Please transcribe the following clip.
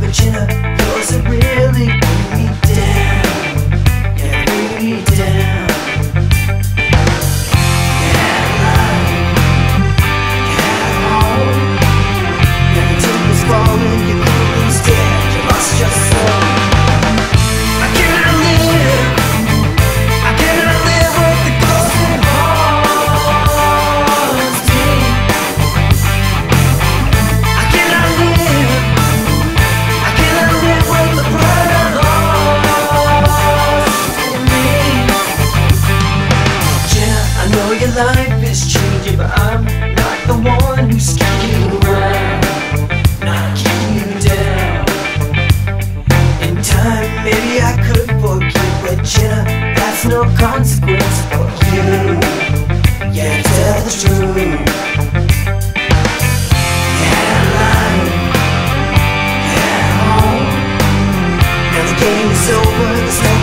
But Jenna, yours are really bring me down. Yeah, bring me down. Can't lie, can't hold. Now the temple's falling, your cool's dead, you lost your soul. I cannot live with the ghost that haunts me. I cannot live with the pride lost in me. Jenna, I know your life is changing, but I'm not the one who's keeping you around, not keeping you down. In time, maybe I could forgive, but Jenna, that's no consequence for you. Yeah, tell the truth. Can't lie, can't hold. Now the game is over, the